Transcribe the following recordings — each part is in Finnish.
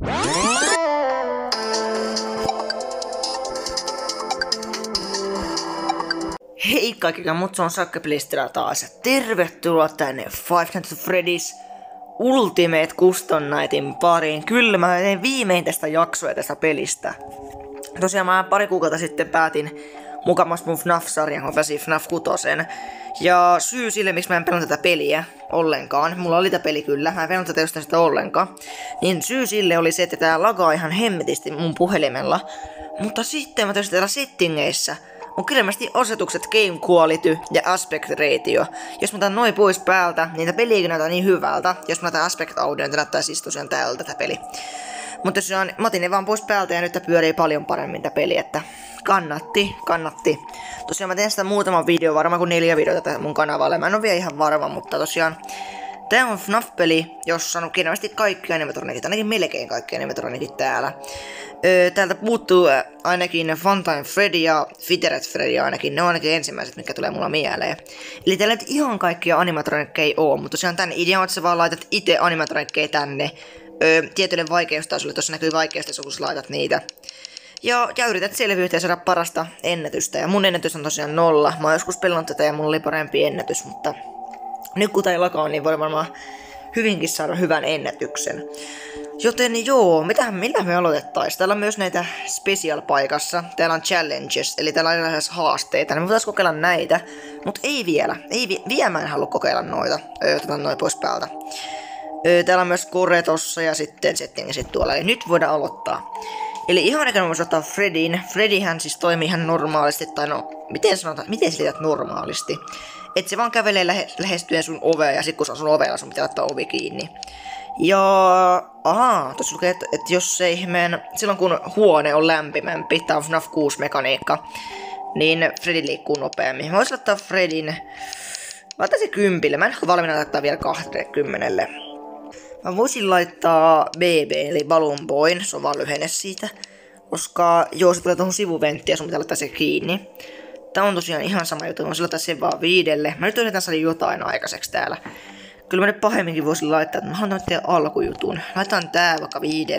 Hei kaikki, mut se on Sakkepelistä taas. Tervetuloa tänne Five Nights at Freddy's Ultimate Custom Nightin pariin. Kyllä mä tein viimein tästä jaksoa tästä pelistä. Tosiaan mä pari kuukautta sitten päätin mukamas mun FNAF-sarjan, kun pääsin FNAF 6. Ja syy sille, miksi mä en pelannut tätä peliä ollenkaan, mulla oli tätä peli kyllä, mä en pelannut tätä jostain sitä ollenkaan, niin syy sille oli se, että tää lagaa ihan hemmetisti mun puhelimella. Mutta sitten mä täällä settingeissa on kirjallisesti asetukset Game Quality ja Aspect Ratio. Jos mä otan noin pois päältä, niin tää peli ei näytä niin hyvältä. Jos mä otan Aspect Audio, niin näyttää siis tosiaan tältä tää peli. Mutta tosiaan mä otin ne vaan pois päältä ja nyt tää pyörii paljon paremmin tää peli, että kannatti. Tosiaan mä teen sitä muutaman video, varmaan kuin 4 videota mun kanavalle. Mä en oo vielä ihan varma, mutta tosiaan tää on FNAF-peli, jossa on kirjallisesti kaikki animatronikit, ainakin melkein kaikki animatronikit täällä. Täältä puuttuu ainakin Funtime Freddy ja Fiteret Freddy ainakin, ne on ainakin ensimmäiset, mitkä tulee mulla mieleen. Eli täällä nyt ihan kaikkia animatronikkeja oo, mutta tosiaan tän idea on, että sä vaan laitat itse animatronikkeja tänne tietylle vaikeustasolle, tuossa näkyy vaikeustaso, kun sä laitat niitä. Ja yrität selviytyä ja saada parasta ennätystä, ja mun ennätys on tosiaan 0. Mä oon joskus pelannut tätä ja mulla oli parempi ennätys, mutta nyt kun tää ei lakaa, niin voi varmaan hyvinkin saada hyvän ennätyksen. Joten joo, millä me aloitettais? Täällä on myös näitä special-paikassa. Täällä on challenges, eli täällä on erilaisia haasteita. Niin me voitais kokeilla näitä, mutta ei vielä. Vielä mä en halua kokeilla noita. Otetaan noin pois päältä. Täällä on myös core tossa ja sitten settingit tuolla. Eli nyt voidaan aloittaa. Eli ihan ekana voisi ottaa Freddyn. Freddyhän siis toimii ihan normaalisti, tai no, miten selität normaalisti? Et se vaan kävelee lähestyen sun ovea, ja sit kun se on sun ovella, sun pitää laittaa ovi kiinni. Ja tossa lukee, että jos se ihmeen, silloin kun huone on lämpimämpi, tää on FNAF 6 mekaniikka, niin Freddy liikkuu nopeammin. Mä voisin laittaa Freddyn, laittaa se 10, mä en ole valmiina laittaa vielä 20. Mä voisin laittaa BB, eli Balloon Boyn, se on vaan lyhenne siitä. Koska joo, se tulee tuohon sivuventtiin ja sun pitää laittaa se kiinni. Tää on tosiaan ihan sama juttu, mä voisin laittaa sen vaan 5. Mä nyt yritän saada jotain aikaiseksi täällä. Kyllä mä nyt pahemminkin voisin laittaa, että mä haluan tehdä alkujutun. Laitan tää vaikka 5.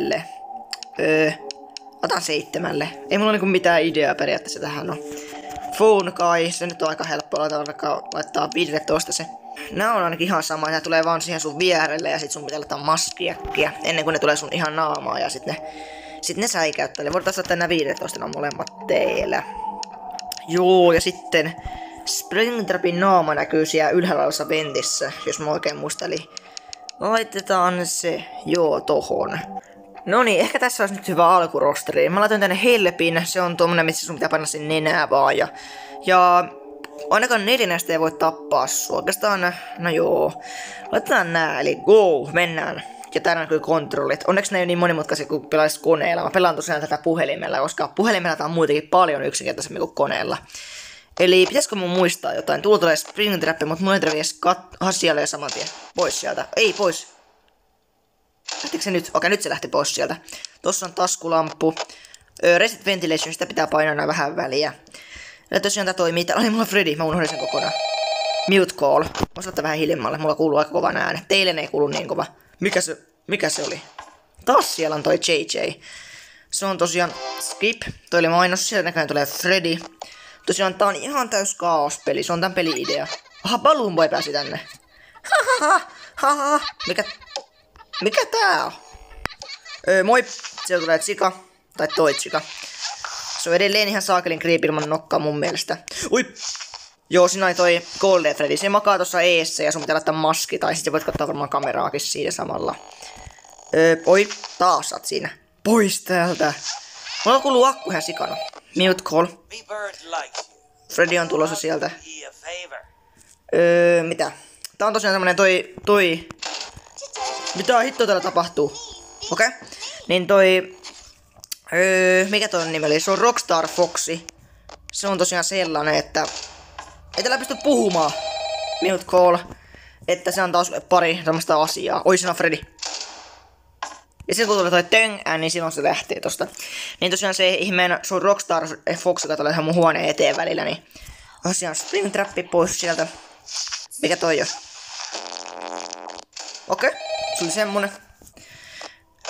Otan 7. Ei mulla niinku mitään ideaa periaatteessa tähän on. Phone kai, se nyt on aika helppo laittaa 15 se. Nää on ainakin ihan sama, nää tulee vaan siihen sun vierelle ja sit sun pitää laittaa maskiäkkiä ennen kuin ne tulee sun ihan naamaa ja sit ne säikäyttelee. Voidaan laittaa nää 15 on molemmat teillä. Joo, ja sitten Springtrapin naama näkyy siellä ylhäällä olevassa ventissä, jos mä oikein muistan, eli laitetaan se, joo, tohon. Noniin, ehkä tässä olisi nyt hyvä alkurosteri. Mä laitoin tänne Helpin, se on tommonen, missä sun pitää panna sen nenää vaan, ja ainakaan 4 näistä ei voi tappaa sua, oikeastaan, no joo. Laitetaan nää, eli go, mennään. Ja täällä näkyy kontrollit. Onneksi ne ei ole niin monimutkaisia kuin pelaisi koneella. Mä pelaan tosiaan tätä puhelimella, koska puhelimella tää on muutenkin paljon yksinkertaisemmin kuin koneella. Eli pitäisikö mun muistaa jotain? Tuolla tulee Springtrap, mutta mun ei tarvii edes asialle ja saman tien. Pois sieltä. Ei, pois. Lähtikö se nyt? Okei, nyt se lähti pois sieltä. Tossa on taskulamppu. Reset Ventilation, sitä pitää painaa vähän väliä. Ja tosiaan tää toimii. Täällä oli mulla Freddy, mä unohdin sen kokonaan. Mute call. Voisi ottaa vähän hiljemmalle, mulla kuuluu aika kova ääni. Teille ei kuulu niin kova. Mikä se oli? Taas siellä on toi JJ. Se on tosiaan skip. Toi oli mainos, sieltä näköjään tulee Freddy. Tosiaan tää on ihan täys kaospeli, se on tän peli-idea. Aha, Balloon Boy pääsi tänne. Hahaha. Mikä tää on? Moi, sieltä tulee Chica. Tai toi Chica. Se on edelleen ihan saakelin creepy ilman nokkaa mun mielestä. Ui! Joo, siinä oli toi Golden Freddy. Se makaa tossa eessä ja sun pitää laittaa maski. Tai sitten voit katsoa varmaan kameraakin siinä samalla. Oi, taas sä oot siinä. Pois täältä. Mulla kuuluu akku ihan sikana. Mute call. Freddy on tulossa sieltä. Mitä? Tää on tosiaan semmonen toi... Mitä hittoa täällä tapahtuu? Okei. Niin toi... mikä toi nimi oli? Se on Rockstar Foxy. Se on tosiaan sellainen, että... Ei täällä pysty puhumaan. Mute call. Että se antaa sulle pari tämmöstä asiaa. Oi, siinä on Freddy. Ja sitten kun tulee toi töng, niin silloin se lähtee tosta. Niin tosiaan se ihmeen sun Rockstar Fox, joka tulee ihan mun huoneen eteen välillä, niin... Tosiaan Springtrappi pois sieltä. Mikä toi on? Okei, se oli semmonen.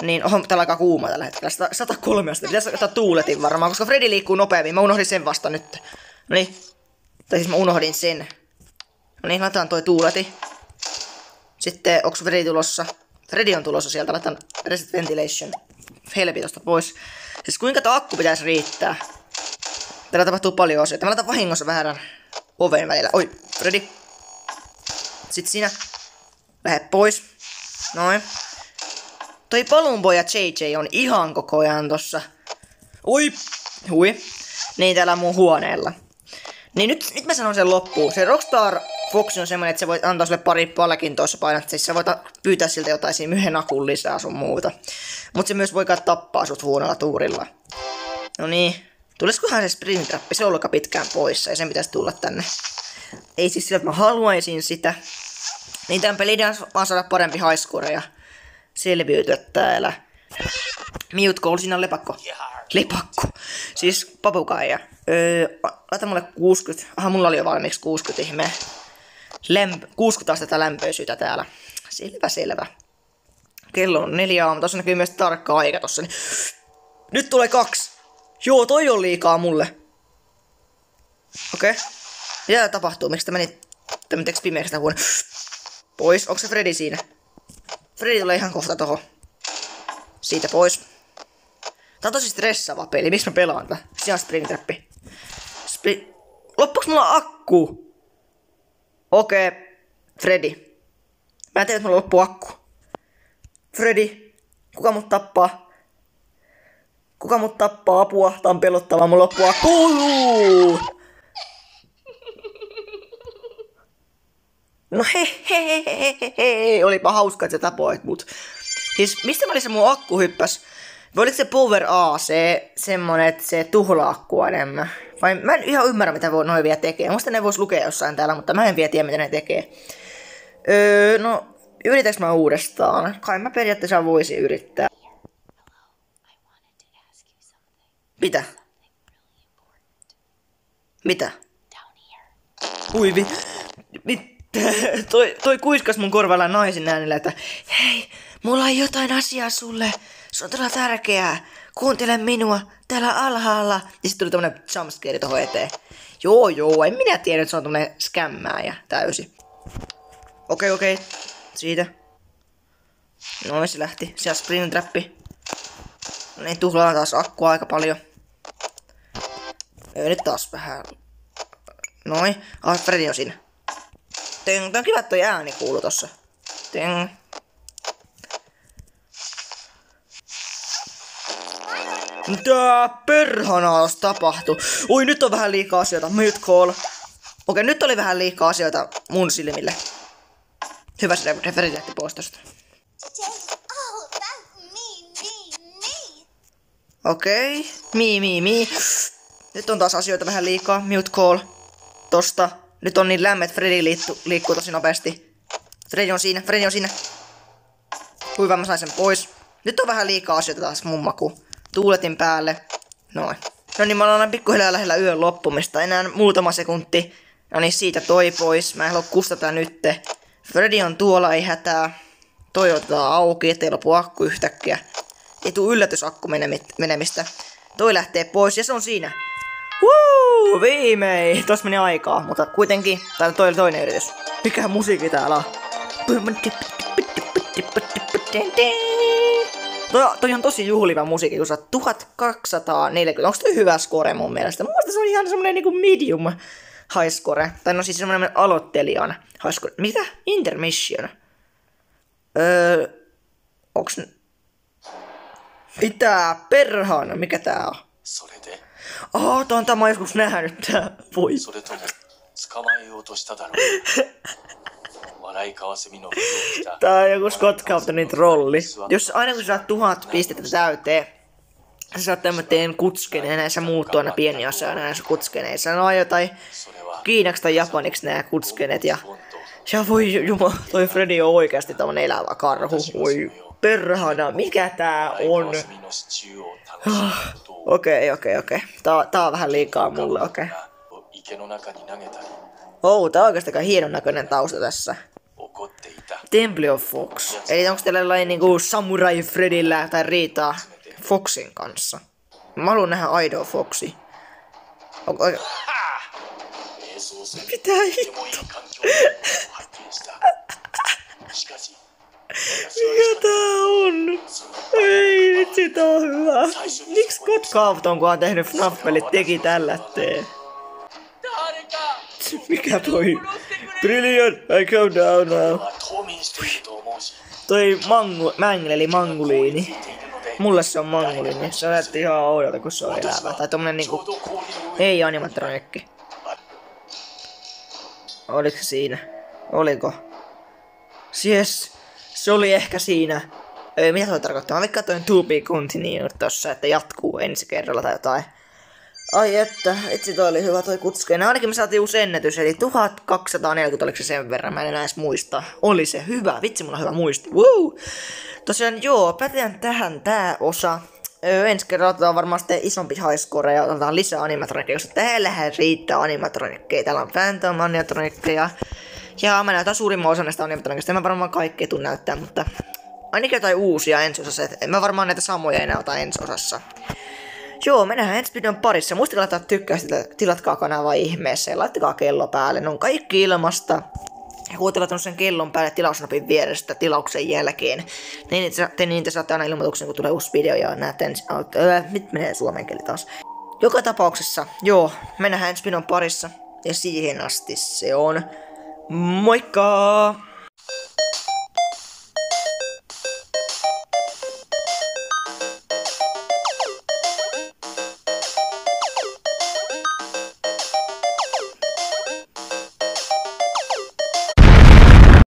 Niin, täällä on aika kuuma tällä hetkellä. 103 astetta. Pitäisi ottaa tuuletin varmaan, koska Freddy liikkuu nopeammin. Mä unohdin sen vasta nyt. Noniin. Tai siis mä unohdin sen. Noniin, laitetaan toi tuuleti. Sitten, onks Freddy tulossa? Freddy on tulossa sieltä. Laitetaan reset ventilation. Helpi tosta pois. Siis kuinka tää akku pitäisi riittää? Täällä tapahtuu paljon asioita. Mä laitan vahingossa vähän oven välillä. Oi, Freddy. Sitten sinä. Lähde pois. Noin. Toi Balloon Boy ja JJ on ihan koko ajan tossa. Oi! Hui. Niin täällä mun huoneella. Niin nyt mä sanon sen loppuun. Se Rockstar Fox on semmonen, että se voit antaa sulle pari palkintoissa painat. Siis sä voit pyytää siltä jotain siinä yhden akun lisää sun muuta. Mut se myös voi tappaa sut huonolla tuurilla. No niin. Tulisikohan se Springtrappi? Se on ollut pitkään poissa ja sen pitäisi tulla tänne. Ei siis sillä, että mä haluaisin sitä. Niin tämän pelin vaan saada parempi highscore ja selviytyä täällä. Mute Call, siinä on lepakko. Lepakko. Siis papukaija. Laita mulle 60. Aha, mulla oli jo valmiiksi 60 ihmeä. 60 astetta lämpöisyyttä täällä. Selvä. Kello on 4 aamu. Tossa näkyy myös tarkka aika tossa. Nyt tulee 2. Joo, toi on liikaa mulle. Okei. Mitä tapahtuu? Miksi tämä meni teks pimeäksi huone? Pois. Onko se Freddy siinä? Freddy tulee ihan kohta toho. Siitä pois. Tää on tosi stressaava peli. Miksi mä pelaan tätä? Siinä on Springtrappi. Loppuks mulla akku? Okei. Freddy. Mä en tiedä, että mulla loppuu akku. Freddy. Kuka mut tappaa? Kuka mut tappaa? Apua. Tää on pelottavaa. Mulla loppuu akku. No he. Olipa hauska, että sä tapoit mut. Siis mistä mä olin se mun akku hyppäs? Vai oliko se Power A, semmonen, että se tuhlaa akkua enemmän? Vai mä en ihan ymmärrä, mitä noi vielä tekee. Musta ne vois lukea jossain täällä, mutta mä en vielä tiedä, mitä ne tekee. No, yritäks mä uudestaan? Kai mä periaatteessa voisin yrittää. Mitä? Mitä? Ui toi kuiskas mun korvalla naisin äänellä, että hei, mulla on jotain asiaa sulle. Se on todella tärkeää. Kuuntele minua täällä alhaalla. Ja sit tuli tämmönen jumpscare tohon eteen. Joo, en minä tiedä, että se on tämmönen skämmääjä täysin. Okei. Siitä. Noin se lähti. Siellä Springtrappi. No niin, tuhlaa taas akkua aika paljon. Nyt taas vähän. Noin. Freddy on siinä. Tää on kiva, että toi ääni kuuluu tossa. Mitä perhanaa tapahtuu? Oi, nyt on vähän liikaa asioita. Mute Call. Okei, nyt oli vähän liikaa asioita mun silmille. Hyvä, se referi lähti pois tosta. Okei. Me. Nyt on taas asioita vähän liikaa. Mute Call. Tosta. Nyt on niin lämmö, että Freddy liikkuu tosi nopeasti. Freddy on siinä. Kuinka mä sain sen pois. Nyt on vähän liikaa asioita taas mun maku. Tuuletin päälle. Noin. No niin, mä ollaan pikkuhiljaa lähellä yön loppumista. Enää muutama sekunti. No niin, siitä toi pois. Mä en halua kustata nytte. Freddy on tuolla, ei hätää. Toi otetaan auki, ettei lopu akku yhtäkkiä. Ei tuu yllätysakku menemistä. Toi lähtee pois ja se on siinä. Woo! Viimein! Tossa meni aikaa, mutta kuitenkin. Tää toi oli toinen yritys. Mikä musiikki täällä on? Toi on tosi juhliva musiikki, kun sä 1240. Onks toi hyvä score mun mielestä? Mun mielestä se on ihan semmonen niinku medium high score. Tai no siis semmonen aloittelijan high score. Mitä? Intermission? Onks... Mitä perhana? Mikä tää on? Tää mä oon joskus nähnyt tää. Voi. Tää on joku Scott Cawthonin trolli. Jos aina kun sä saat 1000 pistettä täyteen, sä saat tämmöteen kutskeneen, näissä muuttuu aina pieni asia näissä kutskeneissa. No jotain kiinaksi tai japaniksi nää kutskenet ja voi jumala, toi Freddy on oikeasti tämmönen elävä karhu. Voi perhana, mikä tää on? Okei. Tää on vähän liikaa mulle, okei. Tää on oikeasti aika hienon näköinen tausta tässä. Temple of Fox. Eli onko teillä jollain niinku Samurai Fredillä tai riitaa Foxin kanssa? Mä haluan nähdä aidon Foxi. Onko oikein? Mitä hitto? Mikä tää on? Ei vitsi, tää on hyvä. Miksi God Carton, kun on tehnyt FNAF-pelit, teki tällä tee? Mikä toi? Brilliant, I come down now. Toi eli manguliini. Mulle se on manguliini. Se näytti ihan oudolta, kun se on elävä. Tai tommonen niinku... Ei animatronikki. Oliko se siinä? Oliko? Yes. Se oli ehkä siinä. Mitä toi tarkoittaa? Mä vaikka katsoin to be continued tossa, että jatkuu ensi kerralla tai jotain. Ai että, itse toi oli hyvä toi kutskeena. Ainakin me saatiin uusi ennätys, eli 1240 oliko se sen verran, mä en enää edes muista. Oli se hyvä, vitsi mulla on hyvä muisti. Woo! Tosiaan joo, päätetään tähän tää osa. Ensi kerralla otetaan varmaan sitten isompi highscore ja otetaan lisää animatronikkeja, koska täällähän riittää animatronikkeja. Täällä on Phantom animatronikkeja. Ja mä näytän suurimman osan näistä animatronikkeista. En mä varmaan kaikkea tuu näyttää, mutta ainakin jotain uusia ensi osassa. En mä varmaan näitä samoja enää ota ensi osassa. Joo, me nähdään ensi videon parissa. Muistakaa laittaa tykkäystä, tilatkaa kanavaa ihmeessä ja laittakaa kello päälle. Ne on kaikki ilmasta. Ja kun olette laittanut sen kellon päälle tilausnapin vierestä tilauksen jälkeen, niin te saatte aina ilmoituksen, kun tulee uusi video ja näette nyt menee suomen kieli taas. Joka tapauksessa, joo, me nähdään ensi videon parissa. Ja siihen asti se on moikka!